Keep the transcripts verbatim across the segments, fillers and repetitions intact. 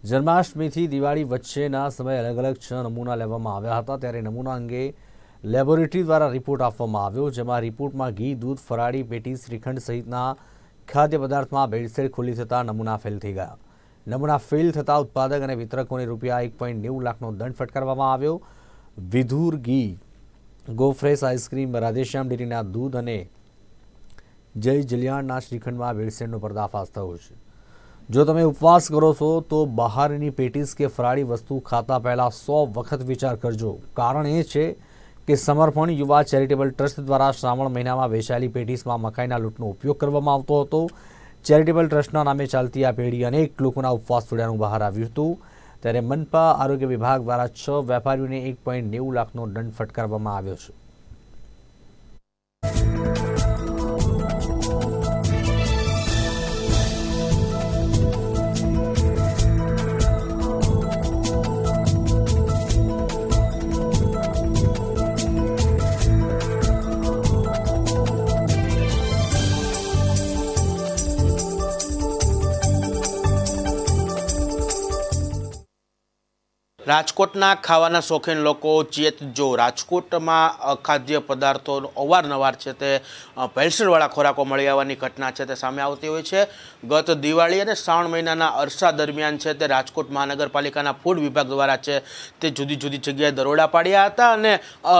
જન્માષ્ટમીથી દિવાળી વચ્ચેના સમયે અલગ અલગ છ નમૂના લેવામાં આવ્યા હતા। ત્યારે નમૂના અંગે લેબોરેટરી દ્વારા રિપોર્ટ આપવામાં આવ્યો, જેમાં રિપોર્ટમાં ઘી, દૂધ, ફરાળી, પેટીસ, શ્રીખંડ સહિતના ખાદ્ય પદાર્થમાં ભેળસેળ ખુલ્લી થતાં નમૂના ફેલ થઈ ગયા। નમૂના ફેલ થતાં ઉત્પાદક અને વિતરકોને રૂપિયા એક પોઈન્ટ નેવું લાખનો દંડ ફટકારવામાં આવ્યો। વિધુર ઘી, ગોફ્રેશ આઈસ્ક્રીમ, રાધેશ્યામ ડેરીના દૂધ અને જય જલિયાણના શ્રીખંડમાં ભેળસેળનો પર્દાફાશ થયો છે। જો તમે ઉપવાસ કરો છો તો બહારની પેટીસ કે ફરાળી વસ્તુ ખાતા પહેલાં સો વખત વિચાર કરજો। કારણ એ છે કે સમર્પણ યુવા ચેરિટેબલ ટ્રસ્ટ દ્વારા શ્રાવણ મહિનામાં વેચાયેલી પેટીસમાં મકાઈના લૂંટનો ઉપયોગ કરવામાં આવતો હતો। ચેરિટેબલ ટ્રસ્ટના નામે ચાલતી આ પેઢી અનેક લોકોના ઉપવાસ તોડ્યાનું બહાર આવ્યું હતું। ત્યારે મનપા આરોગ્ય વિભાગ દ્વારા છ વેપારીઓને એક પોઈન્ટ નેવું લાખનો દંડ ફટકારવામાં આવ્યો છે। રાજકોટના ખાવાના શોખીન લોકો ચેતજો। રાજકોટમાં અખાદ્ય પદાર્થો અવારનવાર છે તે ભેળસેળવાળા ખોરાકો મળી આવવાની ઘટના છે તે સામે આવતી હોય છે। ગત દિવાળી અને શ્રાવણ મહિનાના અરસા દરમિયાન છે તે રાજકોટ મહાનગરપાલિકાના ફૂડ વિભાગ દ્વારા છે તે જુદી જુદી જગ્યાએ દરોડા પાડ્યા હતા અને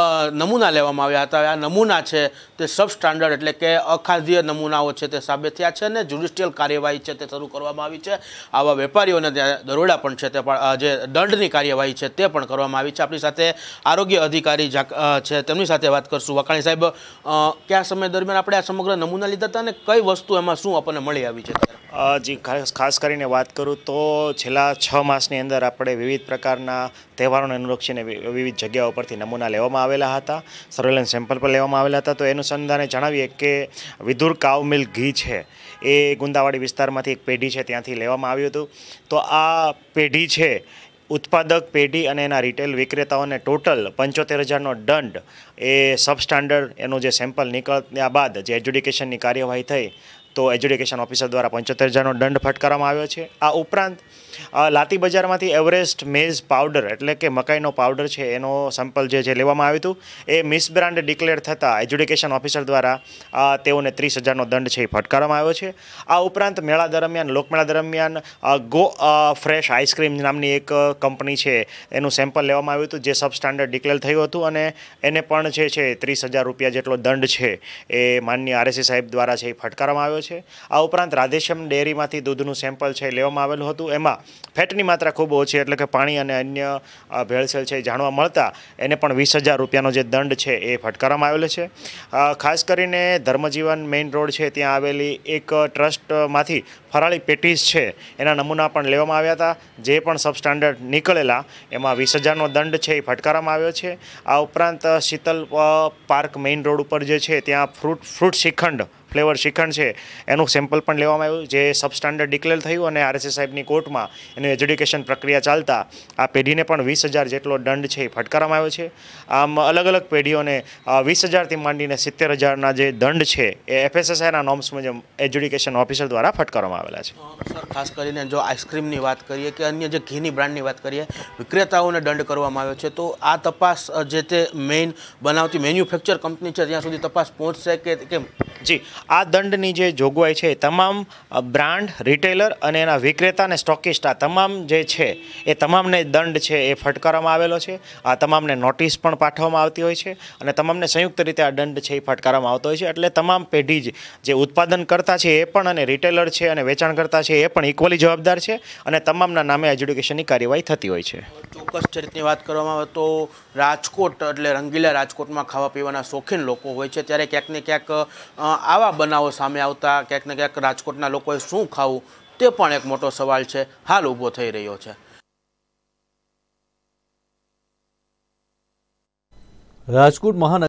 નમૂના લેવામાં આવ્યા હતા। આ નમૂના છે તે સબ સ્ટાન્ડર્ડ એટલે કે અખાદ્ય નમૂનાઓ છે તે સાબિત થયા છે અને જ્યુડિશિયલ કાર્યવાહી છે તે શરૂ કરવામાં આવી છે। આવા વેપારીઓને ત્યાં દરોડા પણ છે તે જે દંડની કાર્યવાહી છે તે પણ કરવામાં આવી છે। આપણી સાથે આરોગ્ય અધિકારી છે, તેમની સાથે વાત કરશું। વાકાણી સાહેબ, કયા સમય દરમિયાન આપણે આ સમગ્ર નમૂના લીધા હતા અને કઈ વસ્તુ એમાં શું આપણને મળી આવી છે? જી, ખાસ કરીને વાત કરું તો છેલ્લા છ માસની અંદર આપણે વિવિધ પ્રકારના તહેવારોને અનુલક્ષીને વિવિધ જગ્યાઓ પરથી નમૂના લેવામાં આવેલા હતા, સર્વેલન્સ સેમ્પલ પર લેવામાં આવેલા હતા। તો એનું સંધાને જણાવીએ કે વિધુર કાઉ મિલ્ક ઘી છે એ ગુંદાવાડી વિસ્તારમાંથી એક પેઢી છે ત્યાંથી લેવામાં આવ્યું હતું। તો આ પેઢી છે ઉત્પાદક પેઢી અને એના રિટેલ વિક્રેતાઓને ટોટલ પંચોતેર હજારનો દંડ એ સબસ્ટાન્ડર્ડ એનું જે સેમ્પલ નીકળ્યા બાદ જે એજ્યુડિકેશનની કાર્યવાહી થઈ તો એજ્યુડિકેશન ઓફિસર દ્વારા પંચોતેર હજારનો દંડ ફટકારવામાં આવ્યો છે। આ ઉપરાંત લાતી બજારમાંથી એવરેસ્ટ મેઝ પાવડર એટલે કે મકાઈનો પાવડર છે એનો સેમ્પલ જે છે લેવામાં આવ્યું હતું, એ મિસબ્રાન્ડ ડિક્લેર થતાં એજ્યુડિકેશન ઓફિસર દ્વારા તેઓને ત્રીસ હજારનો દંડ છે એ ફટકારવામાં આવ્યો છે। આ ઉપરાંત મેળા દરમિયાન લોકમેળા દરમિયાન ગો ફ્રેશ આઈસ્ક્રીમ નામની એક કંપની છે એનું સેમ્પલ લેવામાં આવ્યું હતું જે સબસ્ટાન્ડર્ડ ડિક્લેર થયું હતું અને એને પણ જે છે ત્રીસ હજાર રૂપિયા જેટલો દંડ છે એ માનનીય આરએસી સાહેબ દ્વારા છે એ ફટકારવામાં આવ્યો છે। આ ઉપરાંત રાધેશ્યામ ડેરીમાંથી દૂધનું સેમ્પલ છે લેવામાં આવેલું હતું, એમાં ફેટની માત્રા ખૂબ ઓછી એટલે કે પાણી અને અન્ય ભેળસેળ છે જાણવા મળતા એને પણ વીસ હજાર રૂપિયાનો જે દંડ છે એ ફટકારવામાં આવેલો છે। ખાસ કરીને ધર્મજીવન મેઇન રોડ છે ત્યાં આવેલી એક ટ્રસ્ટમાંથી ફરાળી પેટીસ છે એના નમૂના પણ લેવામાં આવ્યા હતા, જે પણ સબસ્ટાન્ડર્ડ નીકળેલા એમાં વીસ હજારનો દંડ છે એ ફટકારવામાં આવ્યો છે। આ ઉપરાંત શીતલ પાર્ક મેઇન રોડ ઉપર જે છે ત્યાં fruit fruit shrikhand flavour shrikhand છે એનું સેમ્પલ પણ લેવામાં આવ્યું જે સબસ્ટાન્ડર્ડ ડિક્લેર થયું અને આરએસએસ સાહેબની કોર્ટમાં એનું એજ્યુડિકેશન પ્રક્રિયા ચાલતા આ પેઢીને પણ વીસ હજાર જેટલો દંડ છે એ ફટકારવામાં આવ્યો છે। આમ અલગ અલગ પેઢીઓને વીસ હજારથી માંડીને સિત્તેર હજારના જે દંડ છે એ એફએસએસઆઈના નોર્મ્સ મુજબ એજ્યુડિકેશન ઓફિસર દ્વારા ફટકારવામાં આવેલા છે। સર, ખાસ કરીને જો આઈસ્ક્રીમની વાત કરીએ કે અન્ય જે ઘીની બ્રાન્ડની વાત કરીએ, વિક્રેતાઓને દંડ કરવામાં આવ્યો છે, તો આ તપાસ જે તે મેઇન બનાવતી મેન્યુફેક્ચર કંપની છે ત્યાં સુધી તપાસ પહોંચશે કે કેમ? જી, આ દંડની જે જોગવાઈ છે તમામ બ્રાન્ડ, રિટેલર અને એના વિક્રેતા અને સ્ટોકિસ્ટ આ તમામ જે છે એ તમામને દંડ છે એ ફટકારવામાં આવેલો છે। આ તમામને નોટિસ પણ પાઠવવામાં આવતી હોય છે અને તમામને સંયુક્ત રીતે આ દંડ છે એ ફટકારવામાં આવતો હોય છે। એટલે તમામ પેઢી જ જે ઉત્પાદન કરતા છે એ પણ અને રિટેલર છે અને વેચાણ કરતા છે એ પણ ઇક્વલી જવાબદાર છે અને તમામના નામે એજ્યુડિકેશનની કાર્યવાહી થતી હોય છે। ચોક્કસ ચરિત્રની વાત કરવામાં આવે તો રાજકોટ એટલે રંગીલા રાજકોટમાં ખાવા પીવાના શોખીન લોકો હોય છે, ત્યારે ક્યાંક ને ક્યાંક આવા બનાવો સામે આવતા ક્યાંક ને ક્યાંક રાજકોટના લોકોએ શું ખાવું તે પણ એક મોટો સવાલ છે હાલ ઊભો થઈ રહ્યો છે। રાજકોટ મહાનગર